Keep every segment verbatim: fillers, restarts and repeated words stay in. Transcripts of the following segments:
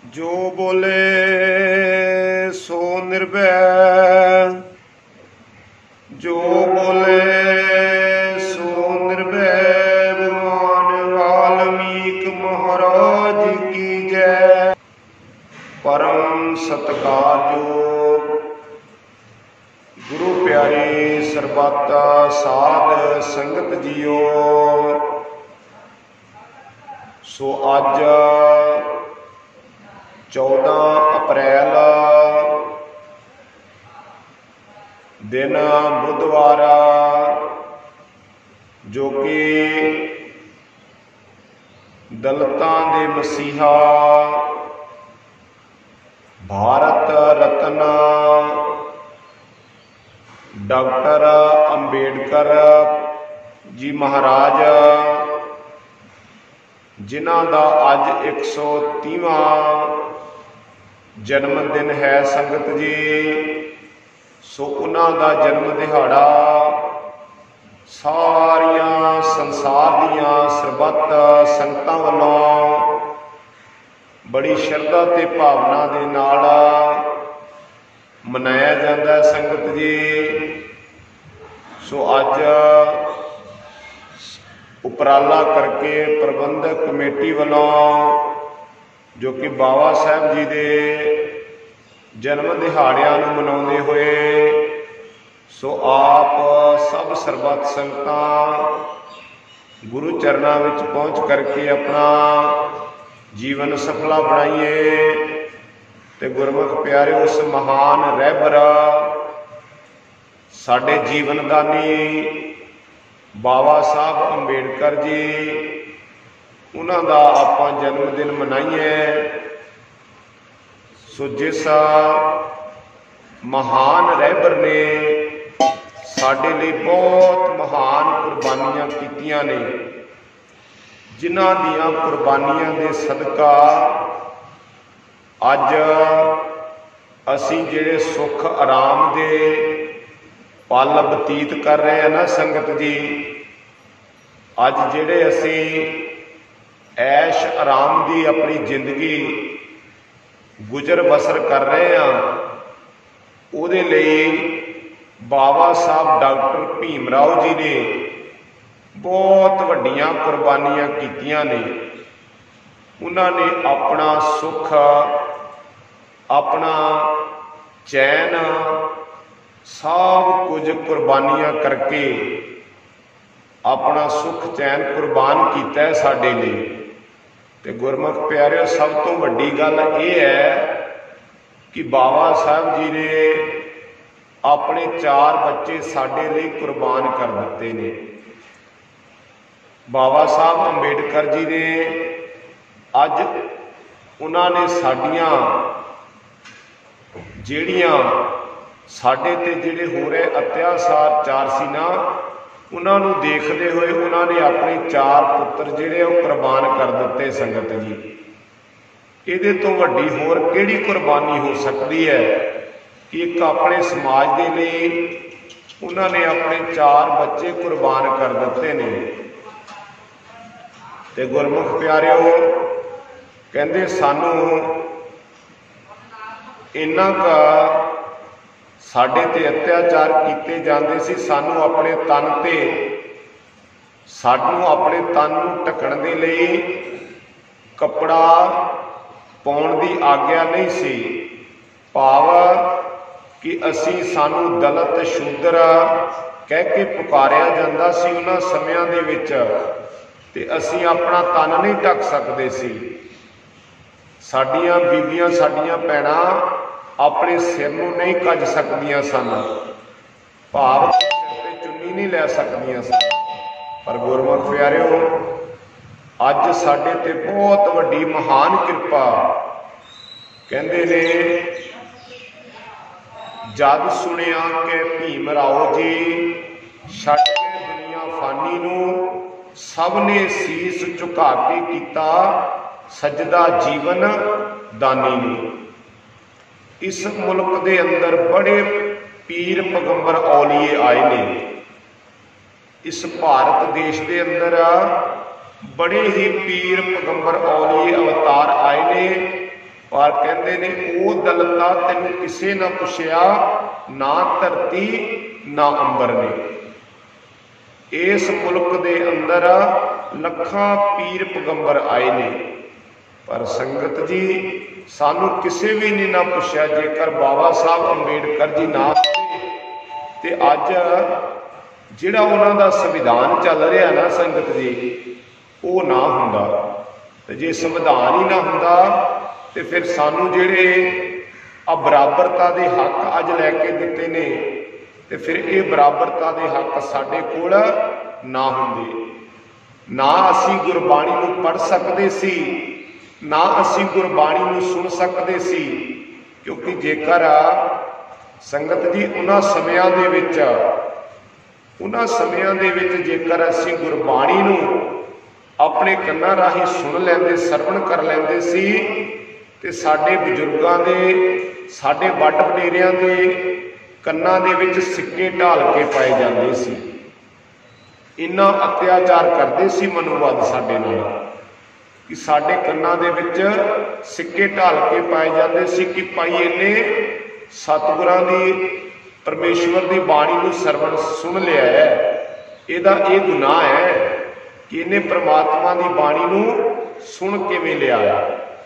जो बोले सो निर्भय, जो बोले सो निर्भय। भगवान वाल्मीकि महाराज की जय। परम सत्कारयोग गुरु प्यारी सरबत साध संगत जियो। सो अज चौदह अप्रैल दिन बुधवार, जो कि दलितां दे मसीहा भारत रत्न डॉक्टर अंबेडकर जी महाराज, जिन्हां दा अज एक सौ तीवा जन्म दिन है संगत जी। सो उन्हां दा जन्म दिहाड़ा सारिया संसार दियां सरबत संगतां वल्लों बड़ी शरधा ते भावना दे नाल मनाया जाता है संगत जी। सो अज उपराला करके प्रबंधक कमेटी वालों, जो कि बाबा साहब जी दे जन्म दिहाड़ियां नूं मनाउंदे होए, सो आप सब सरबत संगतां गुरु चरनां विच पहुंच करके अपना जीवन सफला बनाइए ते गुरमुख प्यारे उस महान रहबर साडे जीवन दानी बाबा साहब अंबेडकर जी, उन्हां दा आपां जन्मदिन मनाइए। सो जिस महान रहबर ने साडे लई बहुत महान कुर्बानियां कीतियां ने, जिन्हां दियां कुर्बानियां दे सदका अज असीं जिहड़े सुख आराम दे पल बतीत कर रहे हैं ना संगत जी। अज जिहड़े असीं ऐश आराम दी अपनी जिंदगी गुजर बसर कर रहे हैं, उहदे लई बाबा साहब डॉक्टर भीम राव जी ने बहुत वड्डियां कुर्बानियां कीतियां ने। उन्होंने अपना सुख, अपना चैन सब कुछ कुर्बानियां करके अपना सुख चैन कुर्बान किया है साडे लिए। ते गुरमुख प्यारे, सब तो वड्डी गल यह है कि बाबा साहब जी ने अपने चार बच्चे साडे लिए कुर्बान कर दिते ने। बाबा साहब अंबेडकर जी ने अज उन्होंने साडियां जिहड़ियां साडे ते जिहड़े हो रहे अत्याचार चार सी ना, उन्होंने देखते हुए उन्होंने अपने चार पुत्र जिहड़े वो कुर्बान कर दिते संगत जी। इहदे तो वड्डी होर किहड़ी कुर्बानी हो सकती है कि एक अपने समाज के लिए उन्होंने अपने चार बच्चे कुर्बान कर दिते ने। ते गुरमुख प्यारिओ, कहते सानू इन्ना का साडे ते अत्याचार किए जाते सी, सानू अपने तन ते सानू अपने तन नूं ढकण दे लई कपड़ा पाउण दी आग्या नहीं सी। भाव कि असी सानू दलित शूद्र कह के पुकारिया जाता सी उन्हां समयां दे विच, ते असी अपना तन नहीं ढक सकते सी। साडियां बीबियां साडियां भैणां अपने सिर नूं नहीं कज सकदियां सन, भाव सिर ते चुन्नी नहीं लै सकदियां सन। पर गुरमुख प्यारिओ, अज साडे ते बहुत वड्डी महान किरपा। कहंदे ने जद सुनिया कि भीम राव जी छड्ड के दुनिया फानी नूं सब ने सीस झुका के कीता सजदा जीवन दानी नूं। इस मुल्क दे अंदर बड़े पीर पैगंबर औलिए आए ने। इस भारत देश के अंदर बड़े ही पीर पैगंबर औलिए अवतार आए ने, पर कहते ने वो दलता तेन किसे ना पुछया, ना धरती ना अंबर ने। इस मुल्क दे अंदर लखां पीर पैगंबर आए ने, पर संगत जी सानू किसे भी नहीं ना पुछया। जेकर बाबा साहब अंबेडकर जी ना ते अज जिहड़ा उन्हां दा संविधान चल रहा ना संगत जी, वो ना हुंदा। ते जे संविधान ही ना हुंदा ते फिर सानू जिहड़े आ बराबरता दे हक अज लैके दिते ने, ते फिर ये बराबरता दे हक साडे कोल ना हुंदे। ना असी गुरबाणी नूं पढ़ सकदे सी, ना असी गुरबाणी नूं सुन सकदे सी। क्योंकि जेकर संगत जी उन्हां समयां दे विच उन्हां समयां दे विच जेकर असी गुरबाणी नूं अपने कन्नां राहीं सुन लैंदे, सरवण कर लैंदे सी, ते साडे बजुर्गां दे, साडे वड वडेरियां दे कन्नां दे विच सिक्के ढाल के पाए जांदे सी। इन्ना अत्याचार करदे सी मनुवाद साडे नाल कि साडे कन्नां दे विच सिक्के ढाल के पाए जांदे सी कि भाई इन्ने सतगुरां दी परमेश्वर दी बाणी नूं सरवण सुन लिया है, इहदा ये गुनाह है कि इन्हें परमात्मा दी बाणी नूं सुन किवें लिया है।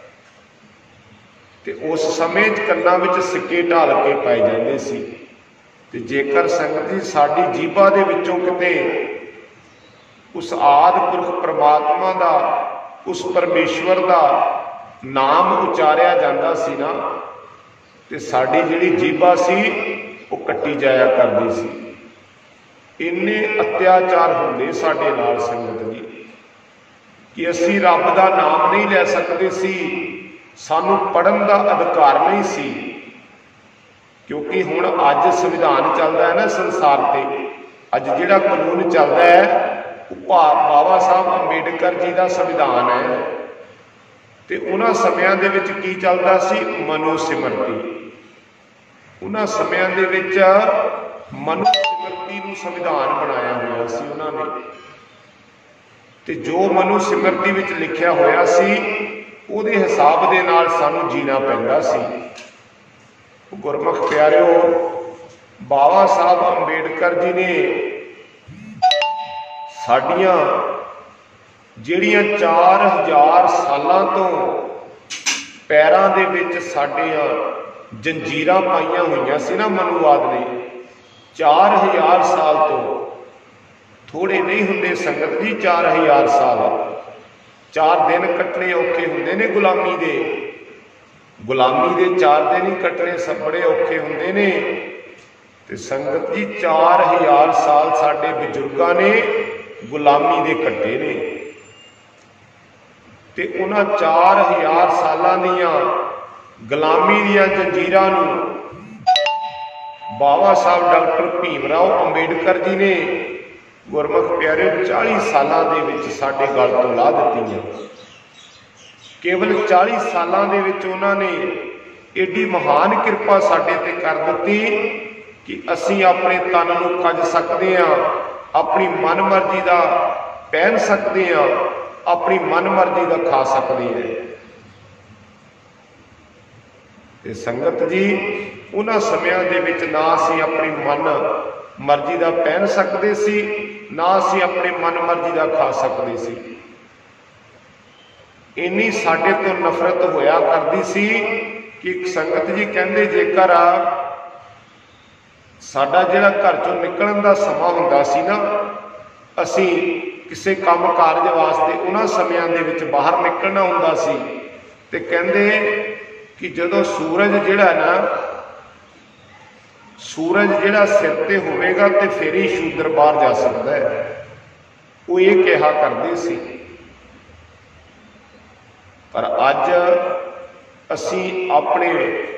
ते उस समय कन्नां विच सिक्के ढाल के पाए जांदे सी। ते जेकर संगत जी साडी जीभा दे विचों किते उस आदि पुरख परमात्मा दा, उस परमेश्वर दा नाम उचारिया जांदा सी ना, ते साडी जिहड़ी जीभा सी वो कट्टी जाया करदी सी। इन्ने अत्याचार हुंदे साडे नाल संगत जी कि असी रब दा नाम नहीं लै सकदे सी, सानू पढ़न दा अधिकार नहीं सी। क्योंकि हुण अज संविधान चलदा है ना संसार ते, अज जिहड़ा कानून चलदा है वो बाबा साहब अंबेडकर जी का संविधान है। ते उन्हां समयां दे विच की चलदा सी? मनुसिमरती। उन्हां समयां दे विच मनुसिमरती नूं संविधान बनाया होया सी उन्हां ने। ते जो मनुसिमरती विच लिखिया होया सी उहदे हिसाब दे नाल सानू जीना पैंदा सी। गुरमुख प्यारिओ, बाबा साहब अंबेडकर जी ने साडियां जिहड़ियां चार हज़ार सालां तो पैरां दे विच साडियां जंजीरां पाईयां होईयां सी ना मनुवाद ने, चार हज़ार साल तो थोड़े नहीं हुंदे संगत जी। चार हज़ार साल, चार दिन कटने औखे हुंदे ने गुलामी दे। गुलामी दे चार दिन ही कटने सब बड़े औखे हुंदे ने। ते संगत जी चार हज़ार साल साडे बजुर्गां ने गुलामी दे कट्टे ने। ते उन्हां चार हज़ार सालां दियां गुलामी दियां जंजीरां नूं बाबा साहब डॉक्टर भीम राव अंबेडकर जी ने गुरमुख प्यारे चालीस सालां दे विच साडे गल तो ला दित्तियां। केवल चालीस सालां दे विच उन्हां ने एडी महान किरपा साडे ते कर दित्ती कि असीं अपने तन नूं कज सकदे हां, अपनी मन मर्जी का पहन सकते हैं, अपनी मन मर्जी का खा सकते हैं। ते संगत जी उन्हां समयां दे विच ना असीं अपनी मन मर्जी का पहन सकते सी, ना असीं अपनी मन मर्जी का खा सकते सी। इन्नी साडे तो नफरत होया करदी सी कि संगत जी कहंदे जेकर साडा जिहड़ा घर चों निकलण दा समां हुंदा सी ना, असीं किसी काम कारज वास्ते उन्हां समयां दे विच बाहर निकलना हुंदा सी। ते कहंदे कि जदों सूरज जिहड़ा ना सूरज जिहड़ा सिर ते होवेगा ते फिर ही शूद्र बाहर जा सकदा है, वो ये कहा करदे सी। पर अज असीं अपने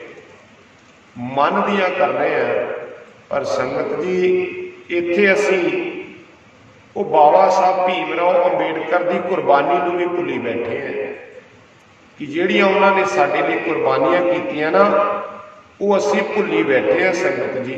मन दियां कर रहे हैं। पर संगत जी इत्थे असीं वो बाबा साहब भीम राव अंबेडकर की कुर्बानी नूं भी भुली बैठे हैं कि जिहड़ियां उन्होंने साडे लई कुर्बानियां कीतियां ना, वो असीं भुली बैठे हैं संगत जी।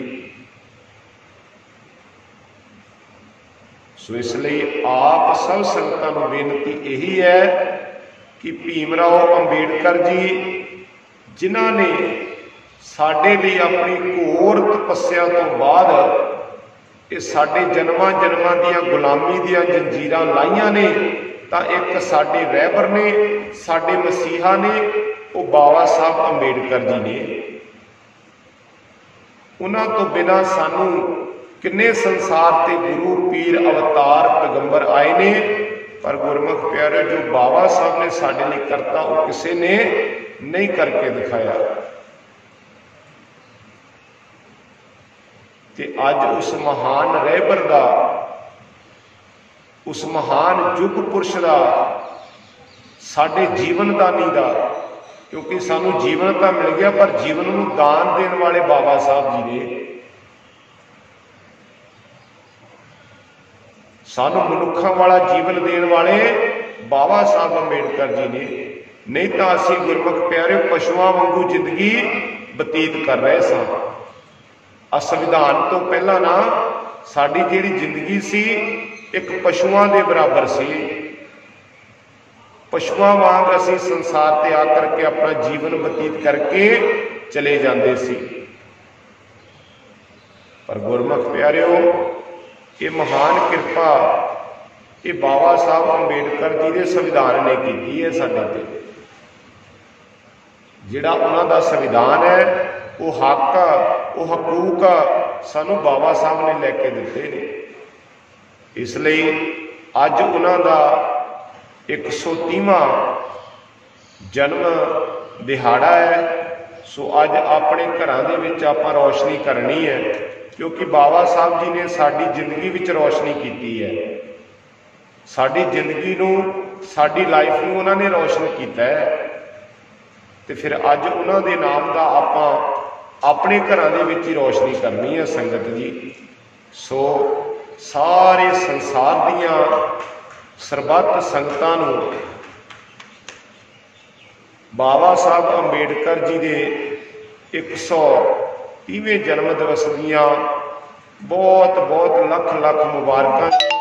सो इसलिए आप सब संगतां नूं बेनती यही है कि भीम राव अंबेडकर जी जिन्हां ने साडे लिए अपनी घोर तपस्या तो बाद ये साडे जन्मां जन्मां दियां गुलामी दियां जंजीरां लाइयां ने, तां एक साडे रहबर ने, साडे मसीहा ने, वो बाबा साहब अंबेडकर जी ने। उन्हां तो बिना सानू किन्ने संसार ते गुरु पीर अवतार पैगंबर आए ने, पर गुरमुख प्यारे जो बाबा साहब ने साडे लिए करता वो किसी ने नहीं करके दिखाया। ते अज उस महान रहबर का, उस महान युग पुरुष का, साडे जीवनदानी का, क्योंकि सानू जीवन तो मिल गया पर जीवन नूं दान देने वाले बाबा साहब जी ने। सानू मनुखों वाला जीवन देने वाले बाबा साहब अंबेडकर जी ने। नहीं तो असी गुरमुख प्यारे पशुओं वांगू जिंदगी बतीत कर रहे सां। आ संविधान तो पहला ना साडी जिहड़ी जिंदगी सी एक पशुओं के बराबर सी। पशुओं वांग असी संसार ते आकर के अपना जीवन बतीत करके चले जाते सी। पर गुरमुख प्यारिओ, ये महान कृपा ये बाबा साहब अंबेडकर जी के संविधान ने की है। साडे ते जिहड़ा उन्हां दा संविधान है वो हक वो हकूक सानू बाबा साहब ने लैके दिते ने। इसलिए अज उन्हां दा एक सौ तीवां जन्म दिहाड़ा है। सो अज अपने घरां दे विच आपां रोशनी करनी है, क्योंकि बाबा साहब जी ने साडी जिंदगी विच रोशनी की है। साडी जिंदगी नूं साडी लाइफ नूं उन्हां ने रोशन किया है। तो फिर अज उन्हां दे नाम दा आपां अपने घरां दे विच ही रोशनी करनी है संगत जी। सो सारे संसार दियां सरबत संगतां नूं बाबा साहब अंबेडकर जी के एक सौ तीवें जन्म दिवस दियां बहुत बहुत लख लख मुबारकां।